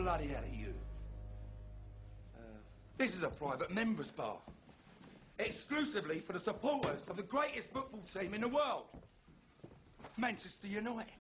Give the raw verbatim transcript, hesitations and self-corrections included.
bloody hell are you? Uh, this is a private members bar. Exclusively for the supporters of the greatest football team in the world. Manchester United.